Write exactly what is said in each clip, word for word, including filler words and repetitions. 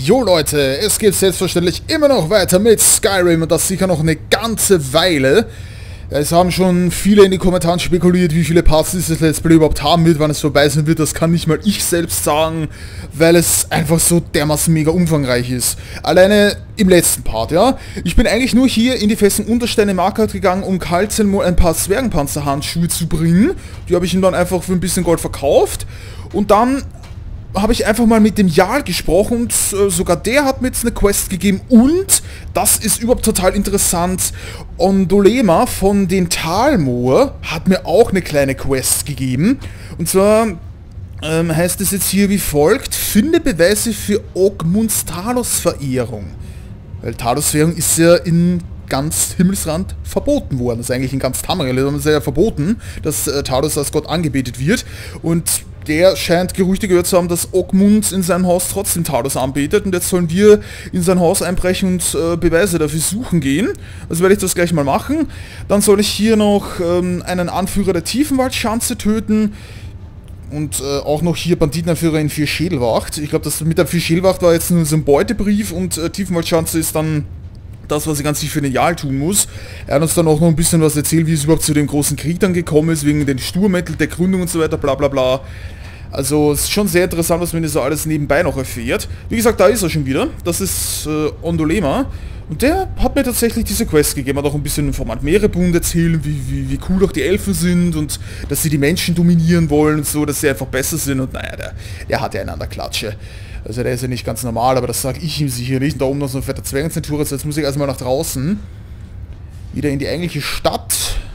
Jo Leute, es geht selbstverständlich immer noch weiter mit Skyrim und das sicher noch eine ganze Weile. Es haben schon viele in den Kommentaren spekuliert, wie viele Parts dieses Let's Play überhaupt haben wird, wann es vorbei sein wird. Das kann nicht mal ich selbst sagen, weil es einfach so dermaßen mega umfangreich ist. Alleine im letzten Part, ja. Ich bin eigentlich nur hier in die festen Unterstände Markart gegangen, um Kalzenmol ein paar Zwergenpanzerhandschuhe zu bringen. Die habe ich ihm dann einfach für ein bisschen Gold verkauft. Und dann habe ich einfach mal mit dem Jarl gesprochen und äh, sogar der hat mir jetzt eine Quest gegeben und, das ist überhaupt total interessant, Ondolema von den Talmoor hat mir auch eine kleine Quest gegeben. Und zwar ähm, heißt es jetzt hier wie folgt: Finde Beweise für Ogmunds Talos-Verehrung. Weil Talos-Verehrung ist ja in ganz Himmelsrand verboten worden. Das ist eigentlich in ganz Tamriel, da haben sie ja verboten, dass äh, Talos als Gott angebetet wird. Und der scheint Gerüchte gehört zu haben, dass Ogmund in seinem Haus trotzdem Talos anbetet und jetzt sollen wir in sein Haus einbrechen und äh, Beweise dafür suchen gehen. Also werde ich das gleich mal machen. Dann soll ich hier noch ähm, einen Anführer der Tiefenwaldschanze töten und äh, auch noch hier Banditenanführer in Vierschädelwacht. Ich glaube, das mit der Vierschädelwacht war jetzt nur so ein Beutebrief und äh, Tiefenwaldschanze ist dann das, was ich ganz sicher für den Jarl tun muss. Er hat uns dann auch noch ein bisschen was erzählt, wie es überhaupt zu dem großen Krieg dann gekommen ist, wegen den Sturmmittel, der Gründung und so weiter, bla bla bla. Also es ist schon sehr interessant, was man hier so alles nebenbei noch erfährt. Wie gesagt, da ist er schon wieder. Das ist äh, Ondolema. Und der hat mir tatsächlich diese Quest gegeben. Hat auch ein bisschen vom Meerebund erzählt, wie, wie, wie cool auch die Elfen sind und dass sie die Menschen dominieren wollen und so, dass sie einfach besser sind. Und naja, der, der hat ja einander Klatsche. Also der ist ja nicht ganz normal, aber das sage ich ihm sicher nicht. Und da oben noch so ein fetter Zwergenzentur. Also jetzt muss ich erstmal nach draußen. Wieder in die eigentliche Stadt.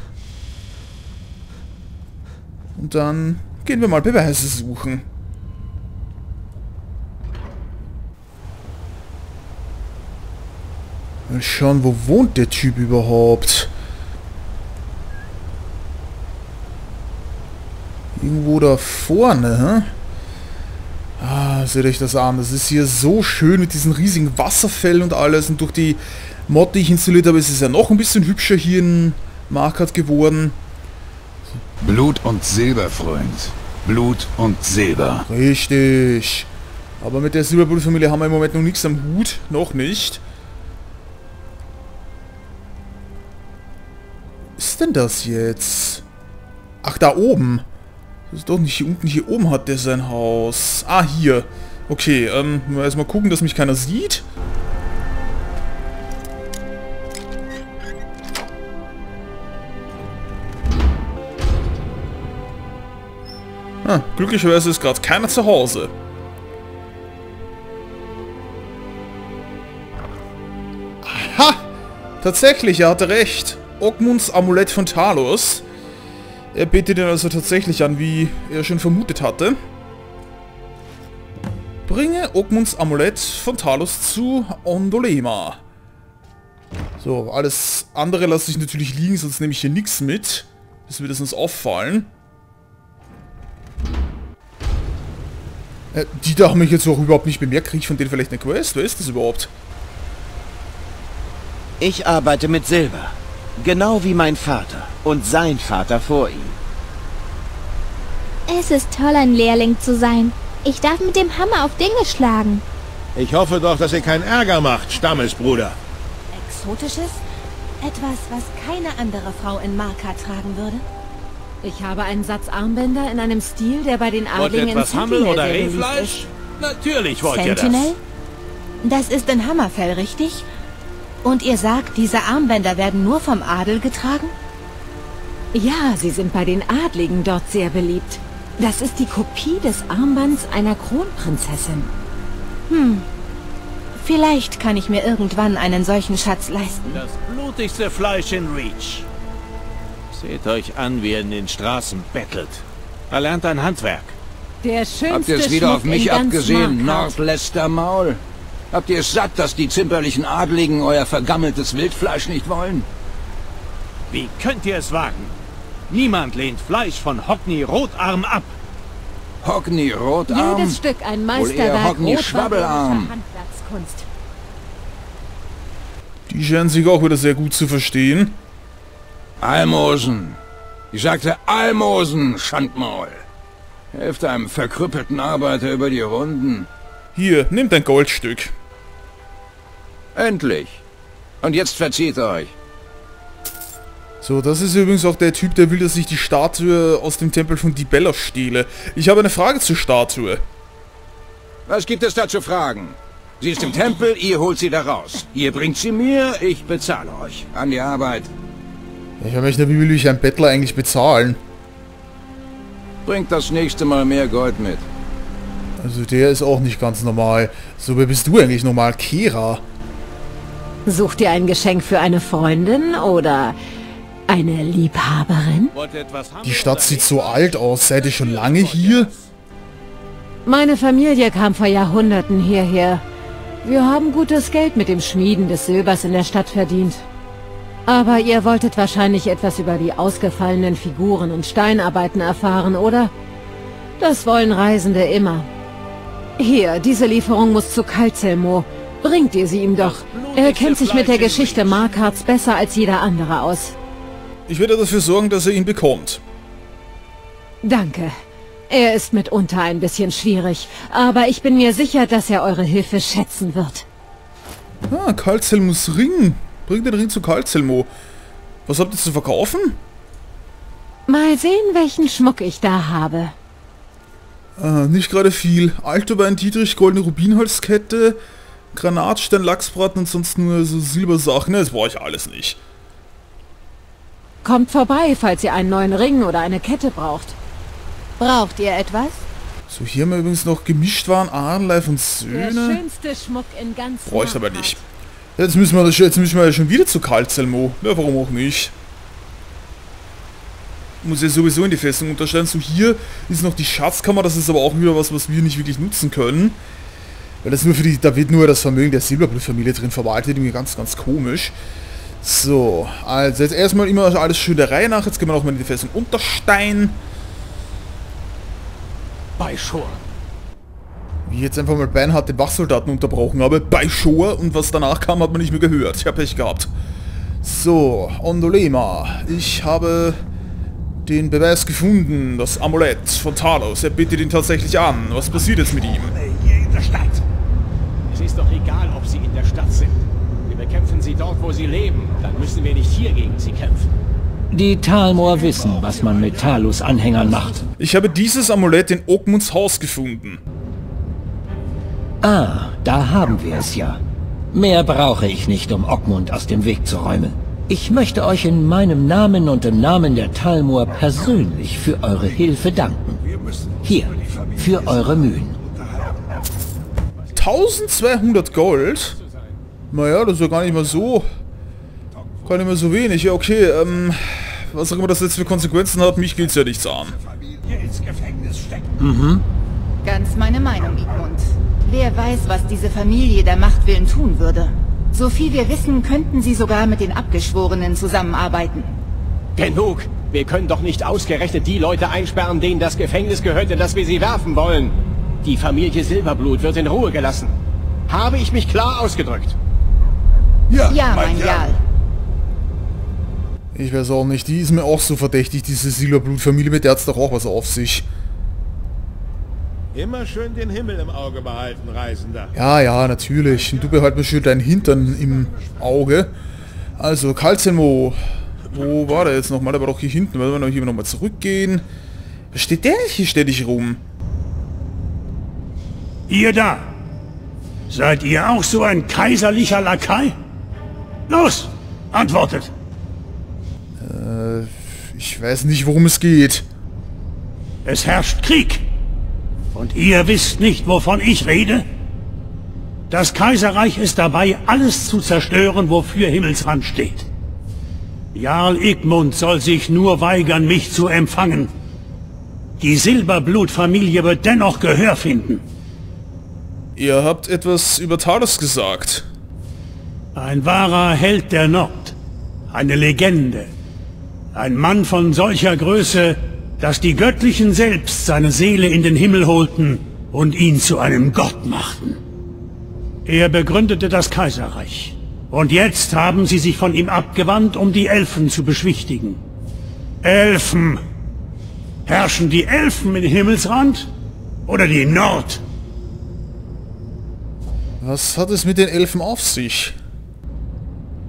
Und dann gehen wir mal Beweise suchen. Mal schauen, wo wohnt der Typ überhaupt? Irgendwo da vorne, hä? Ah, seht euch das an. Das ist hier so schön mit diesen riesigen Wasserfällen und alles. Und durch die Mod, die ich installiert habe, ist es ja noch ein bisschen hübscher hier in Markart geworden. Blut und Silber, Freund. Blut und Silber. Richtig. Aber mit der Silberblutfamilie haben wir im Moment noch nichts am Hut. Noch nicht. Was ist denn das jetzt? Ach, da oben. Das ist doch nicht hier unten. Hier oben hat der sein Haus. Ah, hier. Okay, ähm, mal erstmal gucken, dass mich keiner sieht. Ah, glücklicherweise ist gerade keiner zu Hause. Aha! Tatsächlich, er hatte recht. Ogmunds Amulett von Talos. Er betet ihn also tatsächlich an, wie er schon vermutet hatte. Bringe Ogmunds Amulett von Talos zu Ondolema. So, alles andere lasse ich natürlich liegen, sonst nehme ich hier nichts mit. Das wird uns auffallen. Äh, die da haben mich jetzt auch überhaupt nicht bemerkt. Kriege ich von denen vielleicht eine Quest? Wer ist das überhaupt? Ich arbeite mit Silber. Genau wie mein Vater und sein Vater vor ihm. Es ist toll, ein Lehrling zu sein. Ich darf mit dem Hammer auf Dinge schlagen. Ich hoffe doch, dass ihr keinen Ärger macht, Stammesbruder. Exotisches? Etwas, was keine andere Frau in Markart tragen würde? Ich habe einen Satz Armbänder in einem Stil, der bei den Adligen in etwas Hammel Sentinel oder sehr beliebt Rehfleisch? ist. Natürlich wollt ihr das. Sentinel? Das ist in Hammerfell, richtig? Und ihr sagt, diese Armbänder werden nur vom Adel getragen? Ja, sie sind bei den Adligen dort sehr beliebt. Das ist die Kopie des Armbands einer Kronprinzessin. Hm. Vielleicht kann ich mir irgendwann einen solchen Schatz leisten. Das blutigste Fleisch in Reach. Seht euch an, wie er in den Straßen bettelt. Er lernt ein Handwerk. Der schönste Habt ihr es wieder Schmuck auf mich in ganz abgesehen, Markart. Nordläster Maul? Habt ihr es satt, dass die zimperlichen Adligen euer vergammeltes Wildfleisch nicht wollen? Wie könnt ihr es wagen? Niemand lehnt Fleisch von Hockney Rotarm ab. Hockney Rotarm? Jedes Stück ein Wohl Meisterwerk eher Hockney rotbarbarischer Schwabbelarm. Handwerkskunst. Die scheinen sich auch wieder sehr gut zu verstehen. Almosen. Ich sagte Almosen, Schandmaul. Helft einem verkrüppelten Arbeiter über die Runden. Hier, nimm dein Goldstück. Endlich. Und jetzt verzieht euch. So, das ist übrigens auch der Typ, der will, dass ich die Statue aus dem Tempel von Dibella stehle. Ich habe eine Frage zur Statue. Was gibt es da zu fragen? Sie ist im Tempel, ihr holt sie da raus. Ihr bringt sie mir, ich bezahle euch. An die Arbeit. Ich habe mich nicht, wie will ich einen Bettler eigentlich bezahlen? Bringt das nächste Mal mehr Gold mit. Also der ist auch nicht ganz normal. So, wer bist du eigentlich normal? Kera? Sucht ihr ein Geschenk für eine Freundin oder eine Liebhaberin? Die Stadt sieht so alt aus. Seid ihr schon lange hier? Meine Familie kam vor Jahrhunderten hierher. Wir haben gutes Geld mit dem Schmieden des Silbers in der Stadt verdient. Aber ihr wolltet wahrscheinlich etwas über die ausgefallenen Figuren und Steinarbeiten erfahren, oder? Das wollen Reisende immer. Hier, diese Lieferung muss zu Calzelmo. Bringt ihr sie ihm doch. Er kennt sich mit der Geschichte Markards besser als jeder andere aus. Ich werde dafür sorgen, dass er ihn bekommt. Danke. Er ist mitunter ein bisschen schwierig, aber ich bin mir sicher, dass er eure Hilfe schätzen wird. Ah, Calzelmos Ring. Bring den Ring zu Calzelmo. Was habt ihr zu verkaufen? Mal sehen, welchen Schmuck ich da habe. Ah, nicht gerade viel. Altobein Dietrich, goldene Rubinholzkette, Granatstein, Lachsbraten und sonst nur so Silbersachen. Das brauche ich alles nicht. Kommt vorbei, falls ihr einen neuen Ring oder eine Kette braucht. Braucht ihr etwas? So, hier haben wir übrigens noch Gemischtwaren, Ahnleif und Der Söhne. schönste Schmuck in ganz Brauche ich aber Markart. nicht. Jetzt müssen wir, das, jetzt müssen wir ja schon wieder zu Calzelmo. Ja, warum auch nicht? Muss ja sowieso in die Festung unterstellen. So, hier ist noch die Schatzkammer. Das ist aber auch wieder was, was wir nicht wirklich nutzen können. Weil das nur für die, da wird nur das Vermögen der Silberblutfamilie drin verwaltet. Irgendwie ganz, ganz komisch. So, also jetzt erstmal immer alles schön der Reihe nach. Jetzt gehen wir nochmal in die Festung Unterstein. Bei Shore. Wie ich jetzt einfach mal beinhart den Wachsoldaten unterbrochen habe. Bei Shore. Und was danach kam, hat man nicht mehr gehört. Ich habe Pech gehabt. So, Ondolema. Ich habe den Beweis gefunden. Das Amulett von Talos. Er bittet ihn tatsächlich an. Was passiert jetzt mit ihm? Hier in der Stadt. Es ist doch egal, ob sie in der Stadt sind. Wir bekämpfen sie dort, wo sie leben. Dann müssen wir nicht hier gegen sie kämpfen. Die Talmor wissen, was man mit Talos Anhängern macht. Ich habe dieses Amulett in Ogmunds Haus gefunden. Ah, da haben wir es ja. Mehr brauche ich nicht, um Ogmund aus dem Weg zu räumen. Ich möchte euch in meinem Namen und im Namen der Talmor persönlich für eure Hilfe danken. Hier, für eure Mühen. eintausendzweihundert Gold? Naja, das ist ja gar nicht mal so... Gar nicht mehr so wenig. Ja, okay, ähm... was auch immer das jetzt für Konsequenzen hat, mich geht's ja nichts an. Mhm. Ganz meine Meinung, Igmund. Wer weiß, was diese Familie der Machtwillen tun würde. So viel wir wissen, könnten sie sogar mit den Abgeschworenen zusammenarbeiten. Genug! Wir können doch nicht ausgerechnet die Leute einsperren, denen das Gefängnis gehört, in das wir sie werfen wollen. Die Familie Silberblut wird in Ruhe gelassen. Habe ich mich klar ausgedrückt? Ja, ja mein Jarl. Ich weiß auch nicht, die ist mir auch so verdächtig, diese Silberblutfamilie, mit der hat's doch auch was auf sich. Immer schön den Himmel im Auge behalten, Reisender. Ja, ja, natürlich. Und du behalt mir schön deinen Hintern im Auge. Also, Calzelmo. Wo war der jetzt nochmal? Der war doch hier hinten. Wollen wir noch hier nochmal zurückgehen? Was steht der hier ständig rum? Ihr da! Seid ihr auch so ein kaiserlicher Lakai? Los, antwortet! Äh, ich weiß nicht, worum es geht. Es herrscht Krieg. Und ihr wisst nicht, wovon ich rede? Das Kaiserreich ist dabei, alles zu zerstören, wofür Himmelsrand steht. Jarl Igmund soll sich nur weigern, mich zu empfangen. Die Silberblutfamilie wird dennoch Gehör finden. Ihr habt etwas über Talos gesagt. Ein wahrer Held der Nord. Eine Legende. Ein Mann von solcher Größe, dass die Göttlichen selbst seine Seele in den Himmel holten und ihn zu einem Gott machten. Er begründete das Kaiserreich. Und jetzt haben sie sich von ihm abgewandt, um die Elfen zu beschwichtigen. Elfen! Herrschen die Elfen in Himmelsrand? Oder die Nord? Was hat es mit den Elfen auf sich?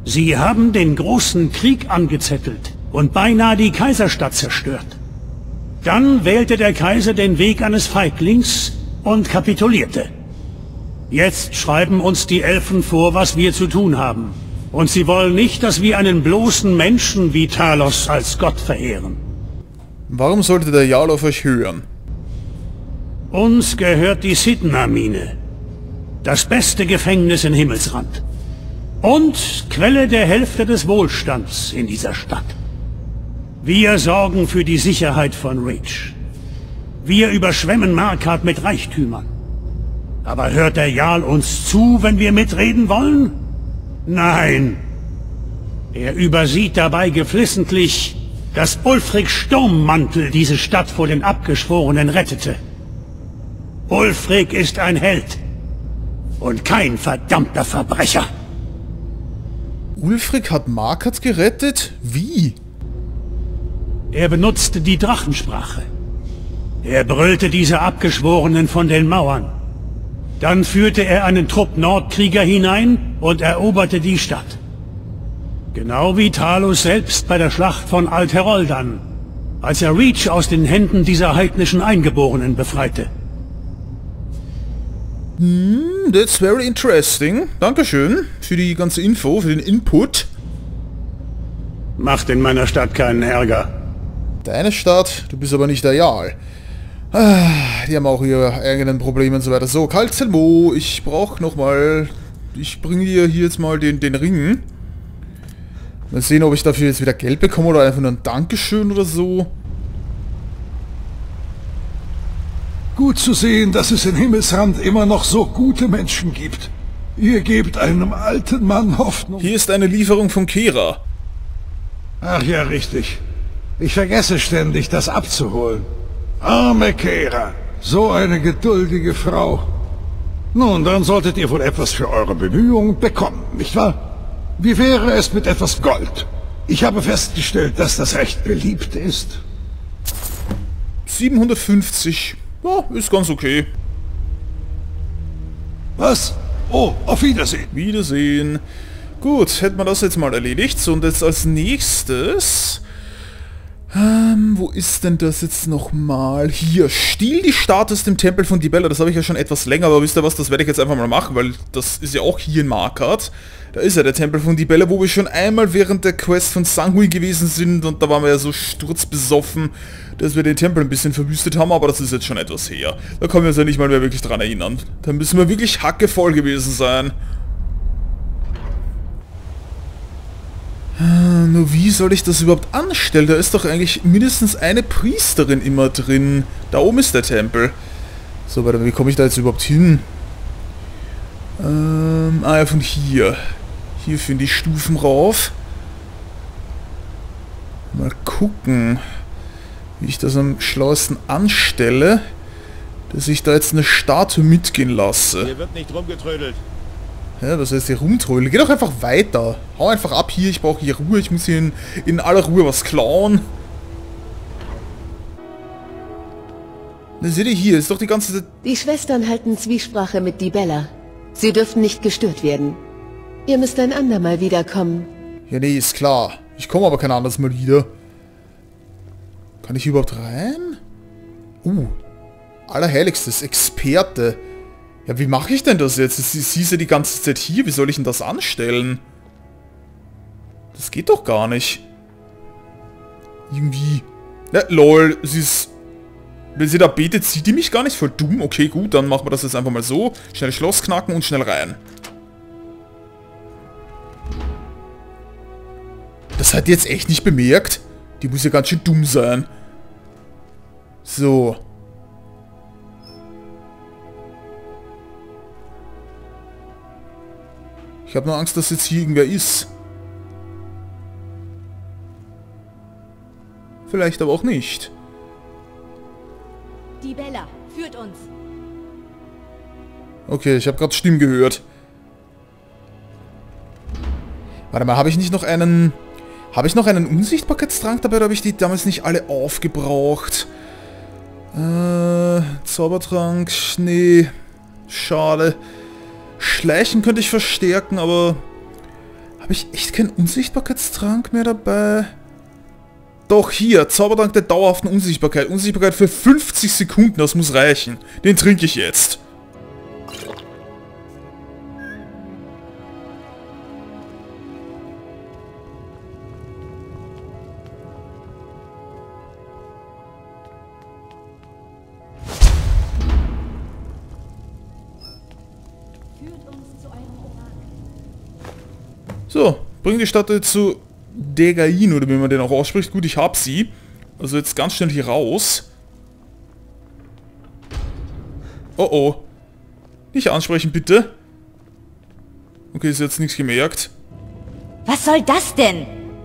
Sie haben den großen Krieg angezettelt und beinahe die Kaiserstadt zerstört. Dann wählte der Kaiser den Weg eines Feiglings und kapitulierte. Jetzt schreiben uns die Elfen vor, was wir zu tun haben. Und sie wollen nicht, dass wir einen bloßen Menschen wie Talos als Gott verehren. Warum sollte der Jarl auf euch hören? Uns gehört die Sidna-Mine. Das beste Gefängnis in Himmelsrand. Und Quelle der Hälfte des Wohlstands in dieser Stadt. Wir sorgen für die Sicherheit von Reach. Wir überschwemmen Markarth mit Reichtümern. Aber hört der Jarl uns zu, wenn wir mitreden wollen? Nein. Er übersieht dabei geflissentlich, dass Ulfric Sturmmantel diese Stadt vor den Abgeschworenen rettete. Ulfric ist ein Held und kein verdammter Verbrecher. Ulfric hat Markarth gerettet? Wie? Er benutzte die Drachensprache. Er brüllte diese Abgeschworenen von den Mauern. Dann führte er einen Trupp Nordkrieger hinein und eroberte die Stadt. Genau wie Talos selbst bei der Schlacht von Alt-Heroldan, als er Reach aus den Händen dieser heidnischen Eingeborenen befreite. Hmm, that's very interesting. Dankeschön für die ganze Info, für den Input. Macht in meiner Stadt keinen Ärger. Deine Stadt? Du bist aber nicht der Jarl. Ah, die haben auch ihre eigenen Probleme und so weiter. So, Kalzelmo, ich brauche nochmal... Ich bringe dir hier jetzt mal den, den Ring. Mal sehen, ob ich dafür jetzt wieder Geld bekomme oder einfach nur ein Dankeschön oder so. Gut zu sehen, dass es in Himmelsrand immer noch so gute Menschen gibt. Ihr gebt einem alten Mann Hoffnung. Hier ist eine Lieferung von Kera. Ach ja, richtig. Ich vergesse ständig, das abzuholen. Arme Kera, so eine geduldige Frau. Nun, dann solltet ihr wohl etwas für eure Bemühungen bekommen, nicht wahr? Wie wäre es mit etwas Gold? Ich habe festgestellt, dass das recht beliebt ist. siebenhundertfünfzig. Ja, ist ganz okay. Was? Oh, auf Wiedersehen. Wiedersehen. Gut, hätten wir das jetzt mal erledigt. Und jetzt als nächstes... Ähm, wo ist denn das jetzt nochmal? Hier, stiehl die Statue aus dem Tempel von Dibella. Das habe ich ja schon etwas länger, aber wisst ihr was, das werde ich jetzt einfach mal machen, weil das ist ja auch hier in Markarth. Da ist ja der Tempel von Dibella, wo wir schon einmal während der Quest von Sangui gewesen sind und da waren wir ja so sturzbesoffen, dass wir den Tempel ein bisschen verwüstet haben, aber das ist jetzt schon etwas her. Da können wir uns ja nicht mal mehr wirklich dran erinnern. Da müssen wir wirklich hackevoll gewesen sein. Nur wie soll ich das überhaupt anstellen? Da ist doch eigentlich mindestens eine Priesterin immer drin. Da oben ist der Tempel. So, warte, wie komme ich da jetzt überhaupt hin? Ähm, ah ja, von hier. Hier finde ich Stufen rauf. Mal gucken, wie ich das am schlauesten anstelle, dass ich da jetzt eine Statue mitgehen lasse. Hier wird nicht rumgetrödelt. Ja, das heißt hier rumtrödeln. Geh doch einfach weiter. Hau einfach ab hier. Ich brauche hier Ruhe. Ich muss hier in, in aller Ruhe was klauen. Na, seht ihr hier? Ist doch die ganze Zeit... Die Schwestern halten Zwiesprache mit Dibella. Sie dürfen nicht gestört werden. Ihr müsst ein andermal wiederkommen. Ja, nee, ist klar. Ich komme aber kein anderes Mal wieder. Kann ich überhaupt rein? Uh. Allerheiligstes. Experte. Ja, wie mache ich denn das jetzt? Sie, sie ist ja die ganze Zeit hier. Wie soll ich denn das anstellen? Das geht doch gar nicht. Irgendwie... Ja, lol, sie ist... Wenn sie da betet, sieht die mich gar nicht. Voll dumm. Okay, gut, dann machen wir das jetzt einfach mal so. Schnell Schloss knacken und schnell rein. Das hat die jetzt echt nicht bemerkt. Die muss ja ganz schön dumm sein. So. Ich habe nur Angst, dass jetzt hier irgendwer ist. Vielleicht aber auch nicht. Dibella, führt uns. Okay, ich habe gerade Stimmen gehört. Warte mal, habe ich nicht noch einen... Habe ich noch einen Unsichtbarkeitstrank dabei, oder habe ich die damals nicht alle aufgebraucht? Äh, Zaubertrank, Schnee... Schade. Schleichen könnte ich verstärken, aber... Habe ich echt keinen Unsichtbarkeitstrank mehr dabei? Doch, hier, Zaubertrank der dauerhaften Unsichtbarkeit. Unsichtbarkeit für fünfzig Sekunden, das muss reichen. Den trinke ich jetzt. So, bring die Statue zu Degain, oder wie man den auch ausspricht. Gut, ich hab sie. Also jetzt ganz schnell hier raus. Oh oh. Nicht ansprechen, bitte. Okay, ist jetzt nichts gemerkt. Was soll das denn?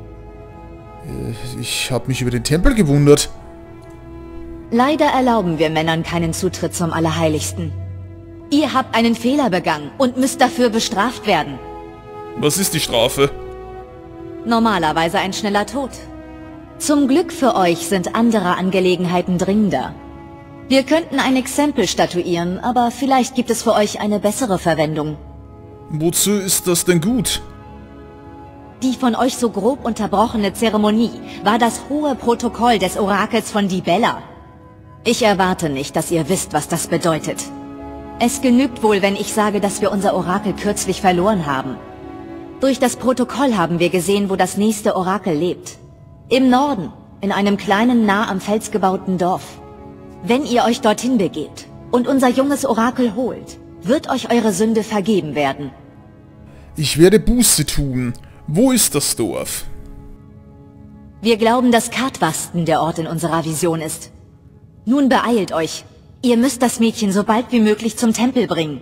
Äh, ich habe mich über den Tempel gewundert. Leider erlauben wir Männern keinen Zutritt zum Allerheiligsten. Ihr habt einen Fehler begangen und müsst dafür bestraft werden. Was ist die Strafe? Normalerweise ein schneller Tod. Zum Glück für euch sind andere Angelegenheiten dringender. Wir könnten ein Exempel statuieren, aber vielleicht gibt es für euch eine bessere Verwendung. Wozu ist das denn gut? Die von euch so grob unterbrochene Zeremonie war das hohe Protokoll des Orakels von Dibella. Ich erwarte nicht, dass ihr wisst, was das bedeutet. Es genügt wohl, wenn ich sage, dass wir unser Orakel kürzlich verloren haben. Durch das Protokoll haben wir gesehen, wo das nächste Orakel lebt. Im Norden, in einem kleinen, nah am Fels gebauten Dorf. Wenn ihr euch dorthin begebt und unser junges Orakel holt, wird euch eure Sünde vergeben werden. Ich werde Buße tun. Wo ist das Dorf? Wir glauben, dass Kartwasten der Ort in unserer Vision ist. Nun beeilt euch. Ihr müsst das Mädchen so bald wie möglich zum Tempel bringen.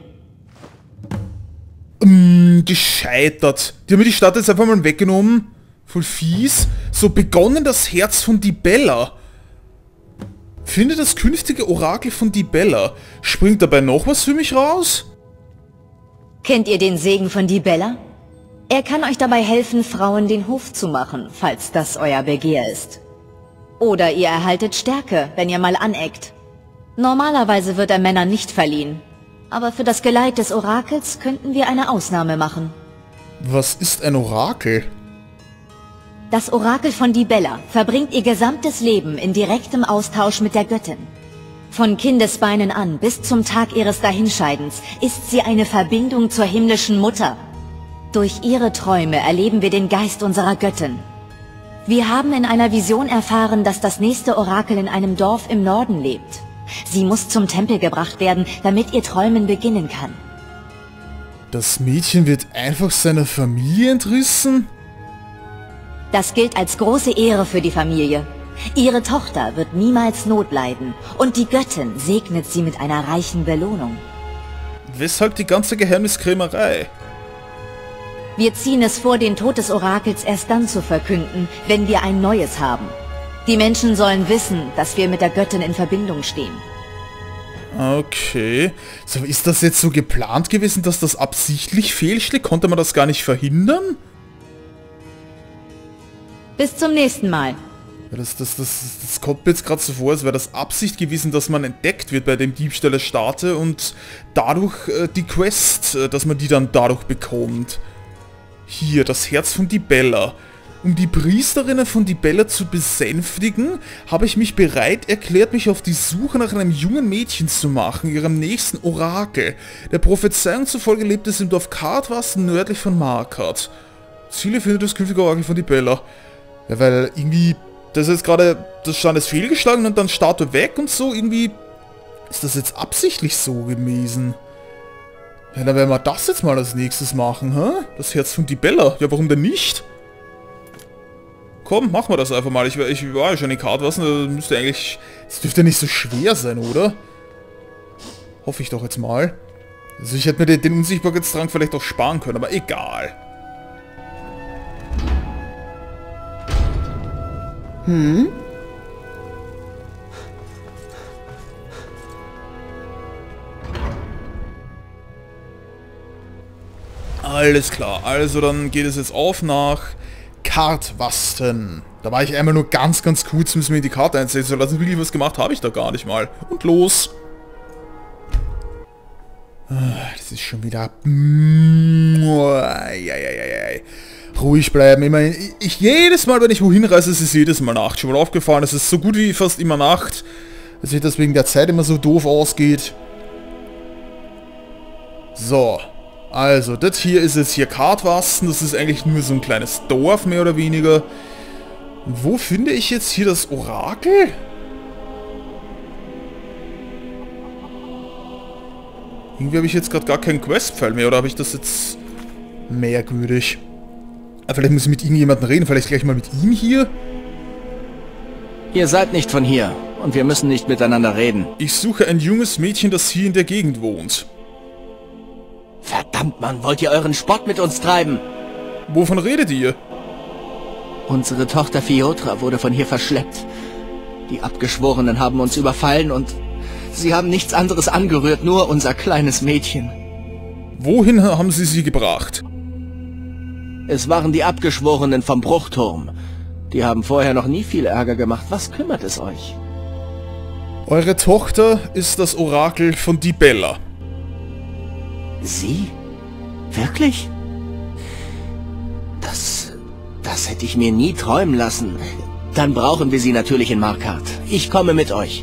Mm, gescheitert. Die haben mir die Stadt jetzt einfach mal weggenommen. Voll fies. So begonnen das Herz von Dibella. Finde das künftige Orakel von Dibella. Springt dabei noch was für mich raus? Kennt ihr den Segen von Dibella? Er kann euch dabei helfen, Frauen den Hof zu machen, falls das euer Begehr ist. Oder ihr erhaltet Stärke, wenn ihr mal aneckt. Normalerweise wird er Männern nicht verliehen. Aber für das Geleit des Orakels könnten wir eine Ausnahme machen. Was ist ein Orakel? Das Orakel von Dibella verbringt ihr gesamtes Leben in direktem Austausch mit der Göttin. Von Kindesbeinen an bis zum Tag ihres Dahinscheidens ist sie eine Verbindung zur himmlischen Mutter. Durch ihre Träume erleben wir den Geist unserer Göttin. Wir haben in einer Vision erfahren, dass das nächste Orakel in einem Dorf im Norden lebt. Sie muss zum Tempel gebracht werden, damit ihr Träumen beginnen kann. Das Mädchen wird einfach seiner Familie entrissen? Das gilt als große Ehre für die Familie. Ihre Tochter wird niemals Not leiden und die Göttin segnet sie mit einer reichen Belohnung. Weshalb die ganze Geheimniskrämerei? Wir ziehen es vor, den Tod des Orakels erst dann zu verkünden, wenn wir ein neues haben. Die Menschen sollen wissen, dass wir mit der Göttin in Verbindung stehen. Okay. So, ist das jetzt so geplant gewesen, dass das absichtlich fehlschlägt? Konnte man das gar nicht verhindern? Bis zum nächsten Mal. Ja, das, das, das, das kommt mir jetzt gerade so vor, als wäre das Absicht gewesen, dass man entdeckt wird bei dem Diebstahl der Statue und dadurch äh, die Quest, äh, dass man die dann dadurch bekommt. Hier, das Herz von Dibella. Um die Priesterinnen von Dibella zu besänftigen, habe ich mich bereit erklärt, mich auf die Suche nach einem jungen Mädchen zu machen, ihrem nächsten Orakel. Der Prophezeiung zufolge lebt es im Dorf Kartwasten nördlich von Markart. Ziele findet das künftige Orakel von Dibella. Ja, weil irgendwie, das ist jetzt gerade, das Stand ist fehlgeschlagen und dann Statue weg und so, irgendwie ist das jetzt absichtlich so gewesen. Ja, dann werden wir das jetzt mal als nächstes machen, hä? Das Herz von Dibella. Ja, warum denn nicht? Komm, machen wir das einfach mal. Ich, ich war ja schon in Kartwasten, das müsste eigentlich... Das dürfte nicht so schwer sein, oder? Hoffe ich doch jetzt mal. Also ich hätte mir den, den Unsichtbarkeitstrank vielleicht auch sparen können, aber egal. Hm? Alles klar, also dann geht es jetzt auf nach Kartwasten. Da war ich einmal nur ganz, ganz kurz, müssen wir in die Karte einsetzen. So, lassen wirklich was gemacht habe ich da gar nicht mal. Und los. Das ist schon wieder... ruhig bleiben. Ich meine, ich, jedes Mal, wenn ich wohin reise, ist es jedes Mal Nacht. Schon mal aufgefallen, es ist so gut wie fast immer Nacht. Dass sich das wegen der Zeit immer so doof ausgeht. So. Also, das hier ist jetzt hier Kartwasten. Das ist eigentlich nur so ein kleines Dorf, mehr oder weniger. Und wo finde ich jetzt hier das Orakel? Irgendwie habe ich jetzt gerade gar keinen Questfall mehr. Oder habe ich das jetzt merkwürdig? Aber vielleicht muss ich mit irgendjemandem reden. Vielleicht gleich mal mit ihm hier. Ihr seid nicht von hier. Und wir müssen nicht miteinander reden. Ich suche ein junges Mädchen, das hier in der Gegend wohnt. Verdammt, Mann, wollt ihr euren Spott mit uns treiben? Wovon redet ihr? Unsere Tochter Fiotra wurde von hier verschleppt. Die Abgeschworenen haben uns überfallen und sie haben nichts anderes angerührt, nur unser kleines Mädchen. Wohin haben sie sie gebracht? Es waren die Abgeschworenen vom Bruchturm. Die haben vorher noch nie viel Ärger gemacht. Was kümmert es euch? Eure Tochter ist das Orakel von Dibella. Sie? Wirklich? Das... das hätte ich mir nie träumen lassen. Dann brauchen wir sie natürlich in Markarth. Ich komme mit euch.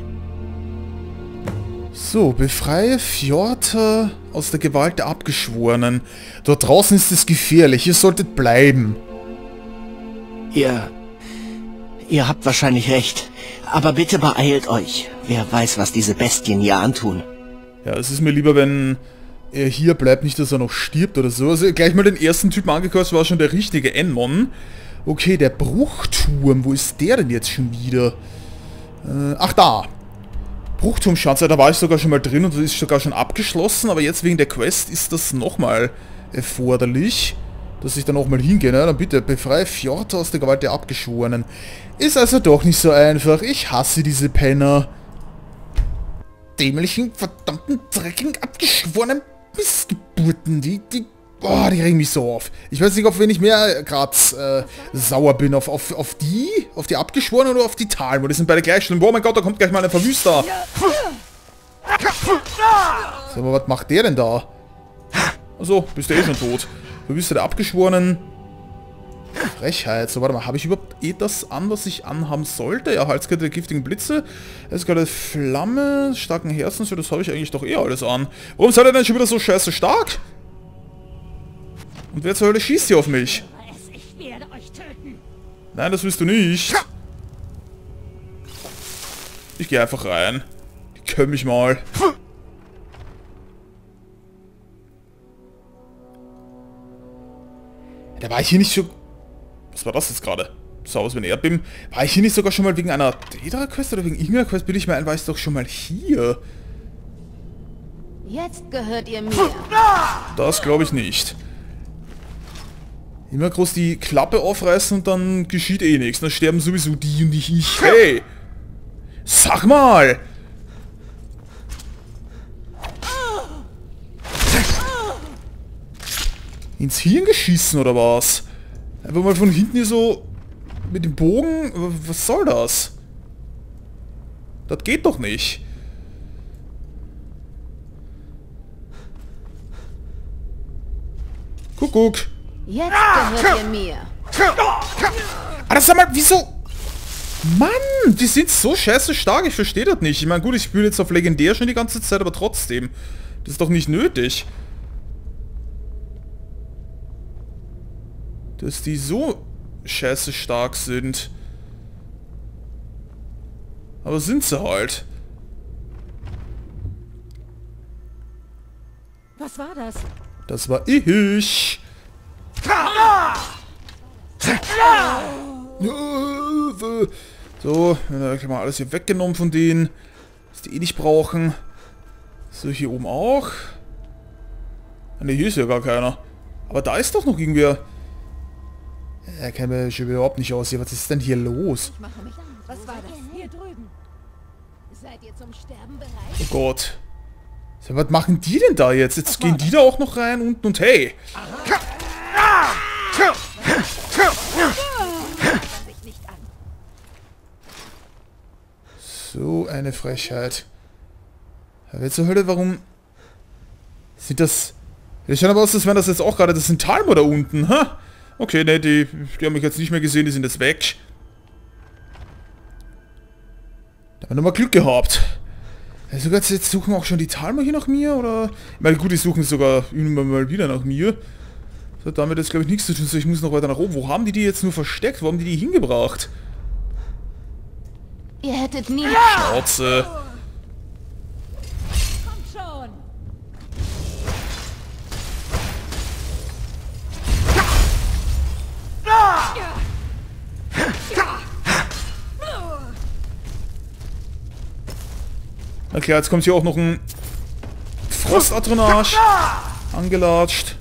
So, befreie Fiotra aus der Gewalt der Abgeschworenen. Dort draußen ist es gefährlich. Ihr solltet bleiben. Ihr... ihr habt wahrscheinlich recht. Aber bitte beeilt euch. Wer weiß, was diese Bestien hier antun. Ja, es ist mir lieber, wenn er hier bleibt, nicht, dass er noch stirbt oder so. Also gleich mal den ersten Typen angekostet, war schon der richtige Enmon. Okay, der Bruchturm. Wo ist der denn jetzt schon wieder? Äh, ach, da. Bruchturmschanze, da war ich sogar schon mal drin und das ist sogar schon abgeschlossen. Aber jetzt wegen der Quest ist das nochmal erforderlich, dass ich da nochmal hingehe. Na, dann bitte, befreie Fiotra aus der Gewalt der Abgeschworenen. Ist also doch nicht so einfach. Ich hasse diese Penner. Dämlichen, verdammten, dreckigen, abgeschworenen Missgeburten. Die, die, oh, die regen mich so auf. Ich weiß nicht, auf wen ich mehr gerade äh, sauer bin. Auf, auf, auf die? Auf die Abgeschworenen oder auf die Talmor? Die sind beide gleich schlimm. Oh mein Gott, da kommt gleich mal ein Verwüster. So, aber was macht der denn da? Achso, bist du eh schon tot. Verwüster der Abgeschworenen. Frechheit. So, warte mal, habe ich überhaupt eh das an, was ich anhaben sollte? Ja, Halskette der giftigen Blitze. Es gerade Flamme, starken Herzens, das habe ich eigentlich doch eh alles an. Warum seid ihr denn schon wieder so scheiße stark? Und wer zur Hölle schießt hier auf mich? Ich werde euch töten. Nein, das willst du nicht. Ich gehe einfach rein. Die können mich mal. Da war ich hier nicht so... Was war das jetzt gerade? So aus wie ein Erdbeben. War ich hier nicht sogar schon mal wegen einer Daedra-Quest oder wegen irgendeiner Quest? Bin ich mir ein, war ich doch schon mal hier. Jetzt gehört ihr mir. Das glaube ich nicht. Immer groß die Klappe aufreißen und dann geschieht eh nichts. Dann sterben sowieso die und nicht ich. Hey! Sag mal! Ins Hirn geschissen oder was? Einfach mal von hinten hier so mit dem Bogen. Was soll das? Das geht doch nicht. Kuckuck. Jetzt gehört ihr mir. Ah, das sag mal, wieso? Mann, die sind so scheiße stark, ich verstehe das nicht. Ich meine, gut, ich spiele jetzt auf Legendär schon die ganze Zeit, aber trotzdem. Das ist doch nicht nötig. Dass die so scheiße stark sind. Aber sind sie halt. Was war das? Das war ich. So, dann kann man alles hier weggenommen von denen. Was die eh nicht brauchen. So, hier oben auch. Ne, hier ist ja gar keiner. Aber da ist doch noch irgendwer. Er kennt mich überhaupt nicht aus hier. Was ist denn hier los? Was war das? Hier drüben. Seid ihr zum Sterben bereit? Oh Gott. So, was machen die denn da jetzt? Jetzt gehen die da auch noch rein unten und hey. So eine Frechheit. Wer zur Hölle, warum sind das... Das schaut aber aus, als wären das jetzt auch gerade... Das sind Talmor da unten, ha? Okay, ne, die, die haben mich jetzt nicht mehr gesehen, die sind jetzt weg. Da haben wir nochmal Glück gehabt. Also jetzt suchen auch schon die Talmer hier nach mir, oder? Ich meine, gut, die suchen sogar immer mal wieder nach mir. So, damit ist, glaube ich, nichts zu tun. So, ich muss noch weiter nach oben. Wo haben die die jetzt nur versteckt? Wo haben die die hingebracht? Ihr hättet nie... Schnauze. Kommt schon! Na klar, jetzt kommt hier auch noch ein Frostatronage angelatscht.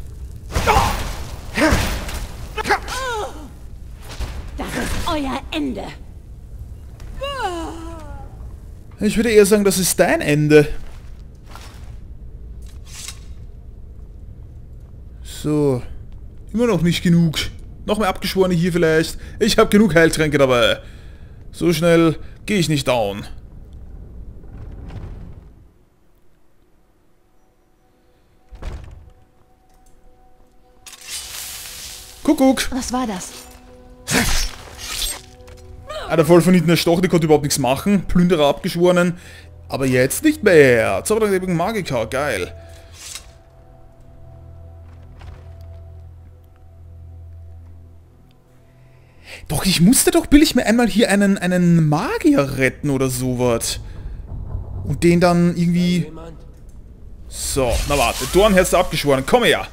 Das ist euer Ende. Ich würde eher sagen, das ist dein Ende. So. Immer noch nicht genug. Noch mehr Abgeschworene hier vielleicht. Ich habe genug Heiltränke dabei. So schnell gehe ich nicht down. Kuckuck. Was war das? Ah, der voll von hinten erstochen, der konnte überhaupt nichts machen. Plünderer abgeschworenen. Aber jetzt nicht mehr. Zaubertrank der Magiker, geil. Doch, ich musste doch billig mir einmal hier einen, einen Magier retten oder sowas. Und den dann irgendwie... So, na warte. Dornherz abgeschworen, komm her.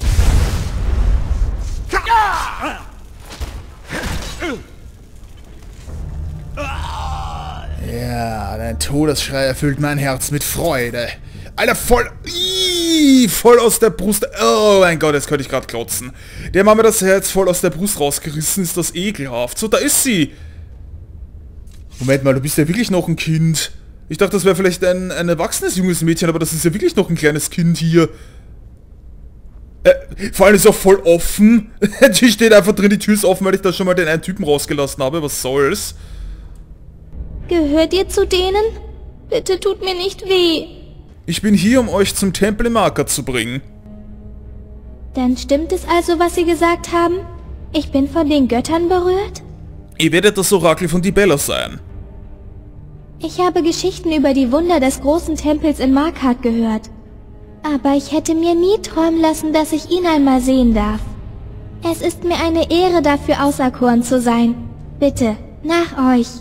Ja, dein Todesschrei erfüllt mein Herz mit Freude. Alter, voll... Ii, voll aus der Brust... Oh mein Gott, jetzt könnte ich gerade klotzen. Der hat mir das Herz voll aus der Brust rausgerissen. Ist das ekelhaft. So, da ist sie. Moment mal, du bist ja wirklich noch ein Kind. Ich dachte, das wäre vielleicht ein, ein erwachsenes junges Mädchen, aber das ist ja wirklich noch ein kleines Kind hier. Äh, vor allem ist auch voll offen. Die steht einfach drin, die Tür ist offen, weil ich da schon mal den einen Typen rausgelassen habe. Was soll's? Gehört ihr zu denen? Bitte tut mir nicht weh. Ich bin hier, um euch zum Tempel im Marker zu bringen. Dann stimmt es also, was sie gesagt haben? Ich bin von den Göttern berührt? Ihr werdet das Orakel von Dibella sein. Ich habe Geschichten über die Wunder des großen Tempels in Markarth gehört. Aber ich hätte mir nie träumen lassen, dass ich ihn einmal sehen darf. Es ist mir eine Ehre, dafür auserkoren zu sein. Bitte, nach euch.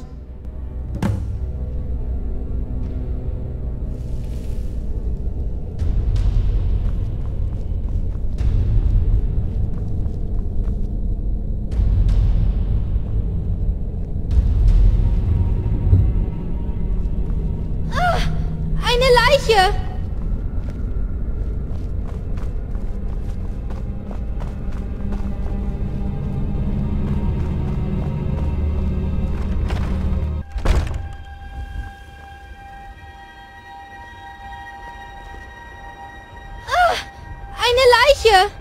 Ah, eine Leiche! Eine Leiche!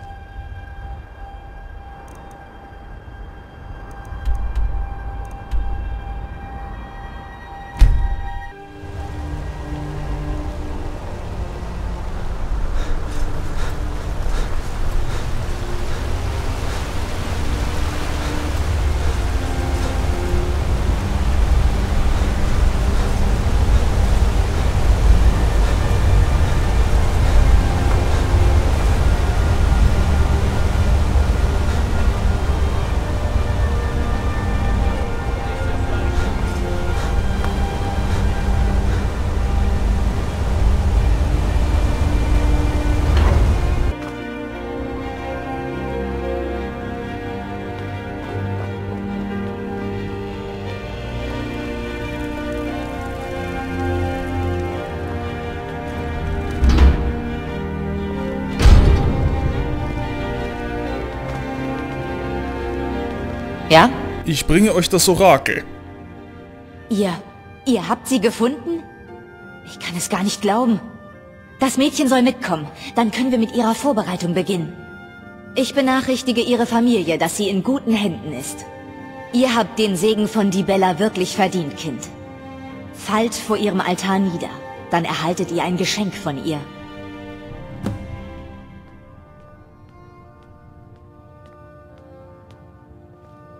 Ja? Ich bringe euch das Orakel. Ihr, ihr habt sie gefunden? Ich kann es gar nicht glauben. Das Mädchen soll mitkommen, dann können wir mit ihrer Vorbereitung beginnen. Ich benachrichtige ihre Familie, dass sie in guten Händen ist. Ihr habt den Segen von Dibella wirklich verdient, Kind. Fallt vor ihrem Altar nieder, dann erhaltet ihr ein Geschenk von ihr.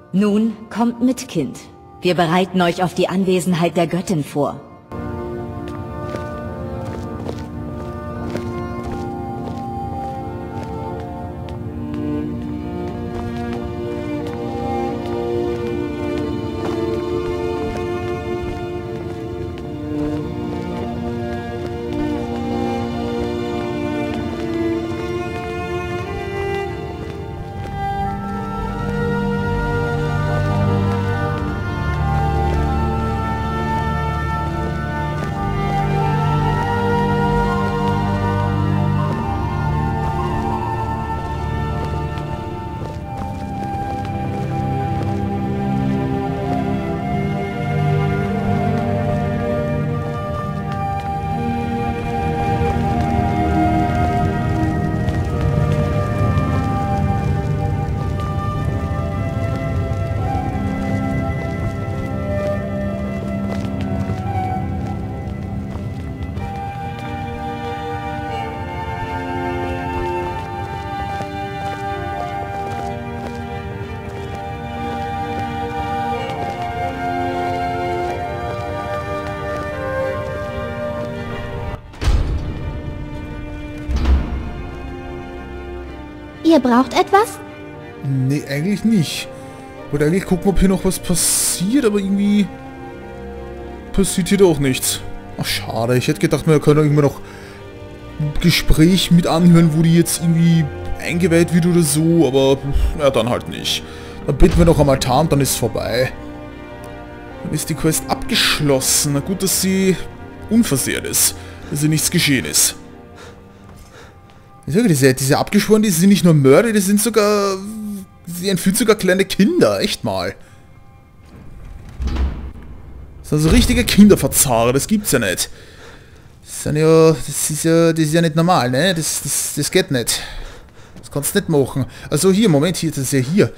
Nun, kommt mit, Kind. Wir bereiten euch auf die Anwesenheit der Göttin vor. Ihr braucht etwas? Nee, eigentlich nicht. Ich wollte eigentlich gucken, ob hier noch was passiert, aber irgendwie passiert hier doch nichts. Ach, schade. Ich hätte gedacht, man könnte irgendwie noch ein Gespräch mit anhören, wo die jetzt irgendwie eingeweiht wird oder so, aber ja, dann halt nicht. Dann beten wir noch am Altar und dann ist es vorbei. Dann ist die Quest abgeschlossen. Na gut, dass sie unversehrt ist, dass ihr nichts geschehen ist. Diese, diese Abgeschworenen, die sind nicht nur Mörder, die sind sogar... Sie entführen sogar kleine Kinder, echt mal. Das sind also richtige Kinderverzahrer, das gibt's ja nicht. Das sind ja... Das ist ja, das ist ja nicht normal, ne? Das, das, das geht nicht. Das kannst du nicht machen. Also hier, Moment, hier, das ist ja hier.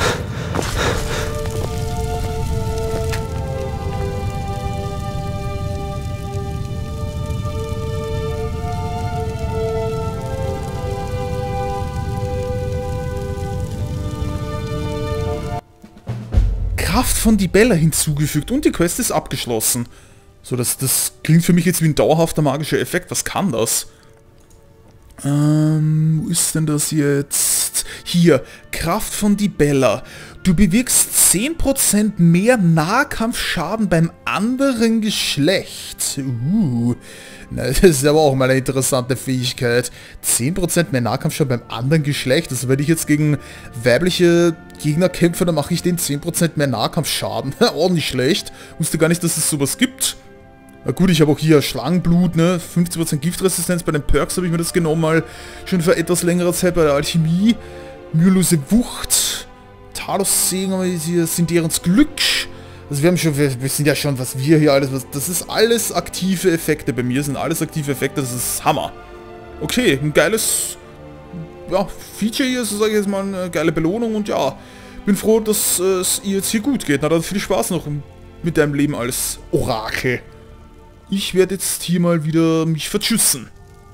Kraft von Dibella hinzugefügt und die Quest ist abgeschlossen. So, das, das klingt für mich jetzt wie ein dauerhafter magischer Effekt. Was kann das? Ähm, wo ist denn das jetzt? Hier, Kraft von Dibella. Du bewirkst zehn Prozent mehr Nahkampfschaden beim anderen Geschlecht. Uh, na, das ist aber auch mal eine interessante Fähigkeit. zehn Prozent mehr Nahkampfschaden beim anderen Geschlecht. Also wenn ich jetzt gegen weibliche Gegner kämpfe, dann mache ich den zehn Prozent mehr Nahkampfschaden. Auch nicht schlecht. Wusste gar nicht, dass es sowas gibt. Na gut, ich habe auch hier Schlangenblut, ne? fünfzig Prozent Giftresistenz. Bei den Perks habe ich mir das genommen, mal schon für etwas längere Zeit bei der Alchemie. Mühelose Wucht. Talos-Segen, aber hier sind deren Glück. Also wir haben schon, wir, wir sind ja schon, was wir hier alles, was, das ist alles aktive Effekte bei mir, sind alles aktive Effekte, das ist Hammer. Okay, ein geiles, ja, Feature hier, so sage ich jetzt mal, eine geile Belohnung und ja, bin froh, dass äh, es ihr jetzt hier gut geht. Na, dann viel Spaß noch mit deinem Leben als Orakel. Ich werde jetzt hier mal wieder mich vertschüssen.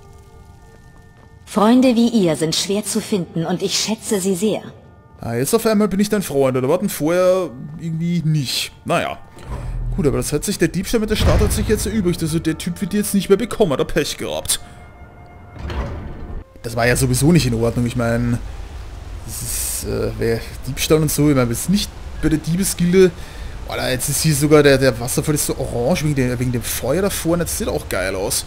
Freunde wie ihr sind schwer zu finden und ich schätze sie sehr. Ah, jetzt auf einmal bin ich dein Freund, oder warten vorher irgendwie nicht. Naja. Gut, aber das hat sich, der Diebstahl mit der Stadt hat sich jetzt erübrigt, also der Typ wird jetzt nicht mehr bekommen, hat er Pech gehabt. Das war ja sowieso nicht in Ordnung, ich meine, das ist, äh, wer Diebstahl und so, ich meine, das ist nicht bei der Diebesgilde. Oder jetzt ist hier sogar der, der Wasserfall ist so orange wegen, der, wegen dem Feuer da vorne, das sieht auch geil aus.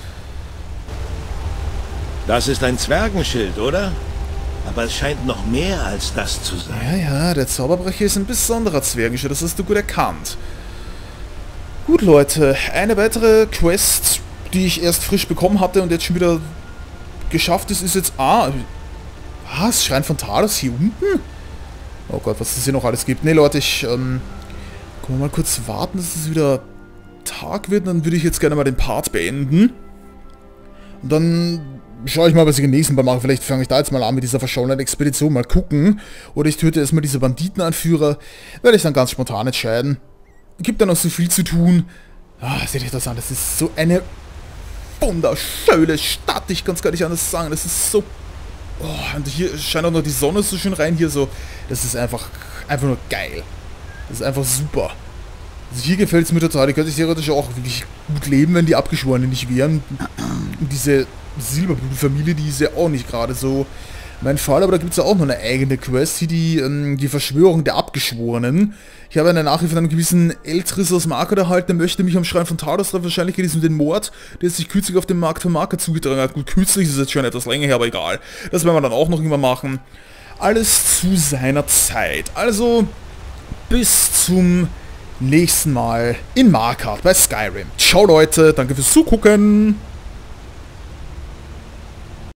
Das ist ein Zwergenschild, oder? Aber es scheint noch mehr als das zu sein. Ja, ja, der Zauberbrecher ist ein besonderer Zwergenschild, das hast du gut erkannt. Gut, Leute, eine weitere Quest, die ich erst frisch bekommen hatte und jetzt schon wieder geschafft ist, ist jetzt... Ah, was? Schrein von Talos hier unten? Oh Gott, was es hier noch alles gibt. Ne, Leute, ich... Ähm, können wir mal kurz warten, dass es wieder Tag wird. Dann würde ich jetzt gerne mal den Part beenden. Und dann schaue ich mal, was ich im nächsten Mal mache. Vielleicht fange ich da jetzt mal an mit dieser verschollenen Expedition. Mal gucken. Oder ich töte erstmal diese Banditenanführer. Werde ich dann ganz spontan entscheiden. Gibt da noch so viel zu tun. Ah, seht euch das an. Das ist so eine wunderschöne Stadt. Ich kann es gar nicht anders sagen. Das ist so... Oh, und hier scheint auch noch die Sonne so schön rein. Hier so. Das ist einfach, einfach nur geil. Das ist einfach super. Also hier gefällt es mir total. Die könnte ich theoretisch auch wirklich gut leben, wenn die Abgeschworenen nicht wären. Und diese Silberblutfamilie, die ist ja auch nicht gerade so mein Fall, aber da gibt es ja auch noch eine eigene Quest, hier die, ähm, die Verschwörung der Abgeschworenen. Ich habe eine Nachricht von einem gewissen Eltris aus Markert erhalten, der möchte mich am Schrein von Talos treffen. Wahrscheinlich geht es um den Mord, der sich kürzlich auf dem Markt von Markert zugetragen hat. Gut, kürzlich ist es jetzt schon etwas länger her, aber egal. Das werden wir dann auch noch immer machen. Alles zu seiner Zeit. Also, bis zum nächsten Mal in Markert bei Skyrim. Ciao Leute, danke fürs Zugucken.